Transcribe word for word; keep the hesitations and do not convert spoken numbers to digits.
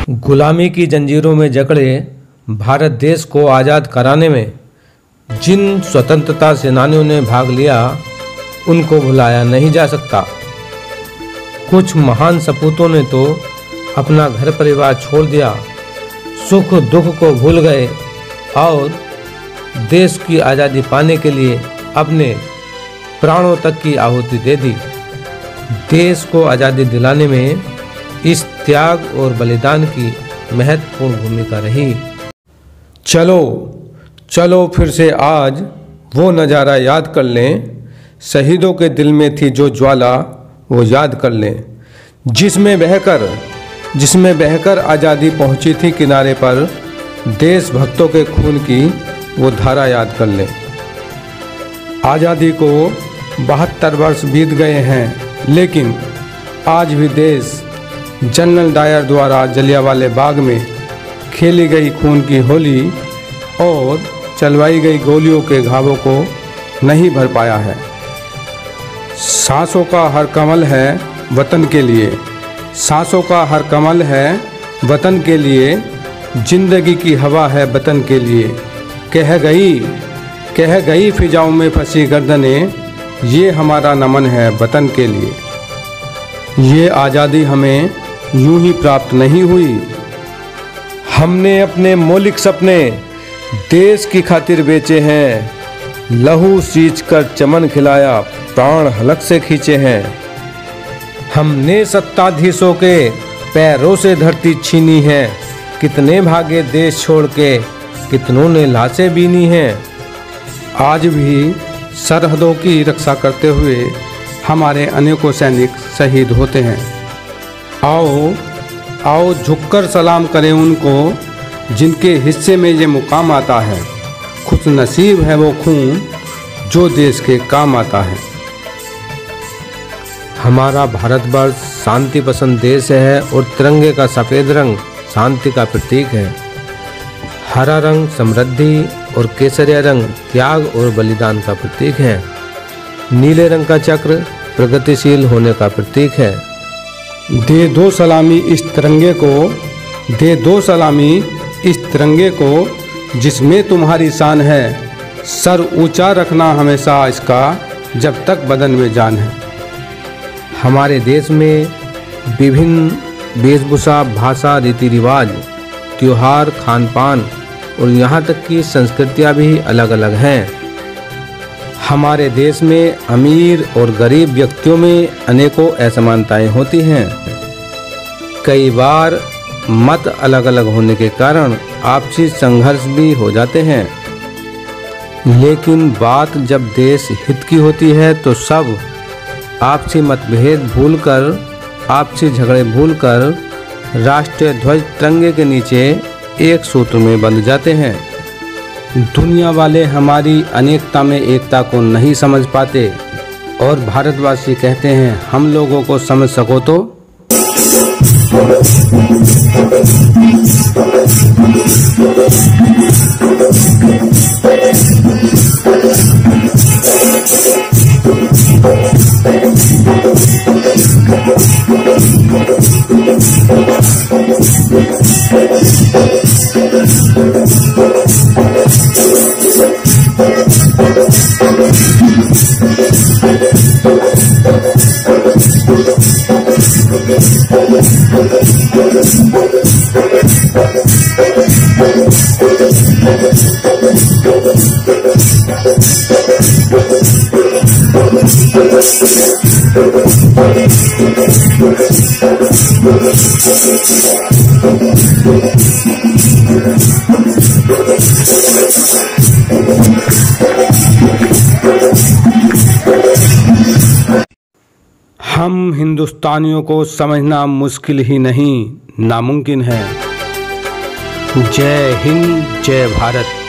गुलामी की जंजीरों में जकड़े भारत देश को आज़ाद कराने में जिन स्वतंत्रता सेनानियों ने भाग लिया उनको भुलाया नहीं जा सकता। कुछ महान सपूतों ने तो अपना घर परिवार छोड़ दिया, सुख दुख को भूल गए और देश की आज़ादी पाने के लिए अपने प्राणों तक की आहुति दे दी। देश को आज़ादी दिलाने में इस त्याग और बलिदान की महत्वपूर्ण भूमिका रही। चलो चलो फिर से आज वो नज़ारा याद कर लें, शहीदों के दिल में थी जो ज्वाला वो याद कर लें, जिसमें बहकर जिसमें बहकर आज़ादी पहुंची थी किनारे पर, देशभक्तों के खून की वो धारा याद कर लें। आज़ादी को बहत्तर वर्ष बीत गए हैं, लेकिन आज भी देश जनरल डायर द्वारा जलियांवाला बाग में खेली गई खून की होली और चलवाई गई गोलियों के घावों को नहीं भर पाया है। सांसों का हर कमल है वतन के लिए, सांसों का हर कमल है वतन के लिए, जिंदगी की हवा है वतन के लिए। कह गई कह गई फिजाओं में फंसी गर्दनें, ये हमारा नमन है वतन के लिए। ये आज़ादी हमें यूं ही प्राप्त नहीं हुई, हमने अपने मौलिक सपने देश की खातिर बेचे हैं, लहू सींच कर चमन खिलाया प्राण हलक से खींचे हैं। हमने सत्ताधीशों के पैरों से धरती छीनी है, कितने भागे देश छोड़ के कितनों ने लाशें बीनी हैं। आज भी सरहदों की रक्षा करते हुए हमारे अनेकों सैनिक शहीद होते हैं। आओ आओ झुककर सलाम करें उनको जिनके हिस्से में ये मुकाम आता है, खुश नसीब है वो खून जो देश के काम आता है। हमारा भारतवर्ष शांति पसंद देश है और तिरंगे का सफ़ेद रंग शांति का प्रतीक है। हरा रंग समृद्धि और केसरिया रंग त्याग और बलिदान का प्रतीक है। नीले रंग का चक्र प्रगतिशील होने का प्रतीक है। दे दो सलामी इस तिरंगे को, दे दो सलामी इस तिरंगे को जिसमें तुम्हारी शान है, सर ऊंचा रखना हमेशा इसका जब तक बदन में जान है। हमारे देश में विभिन्न वेशभूषा, भाषा, रीति रिवाज, त्योहार, खान पान और यहाँ तक कि संस्कृतियाँ भी अलग अलग हैं। हमारे देश में अमीर और गरीब व्यक्तियों में अनेकों असमानताएं होती हैं। कई बार मत अलग अलग होने के कारण आपसी संघर्ष भी हो जाते हैं, लेकिन बात जब देश हित की होती है तो सब आपसी मतभेद भूलकर, आपसी झगड़े भूलकर राष्ट्रीय ध्वज तिरंगे के नीचे एक सूत्र में बंध जाते हैं। दुनिया वाले हमारी अनेकता में एकता को नहीं समझ पाते और भारतवासी कहते हैं हम लोगों को समझ सको तो। हम हिंदुस्तानियों को समझना मुश्किल ही नहीं, नामुमकिन है। जय हिंद, जय भारत।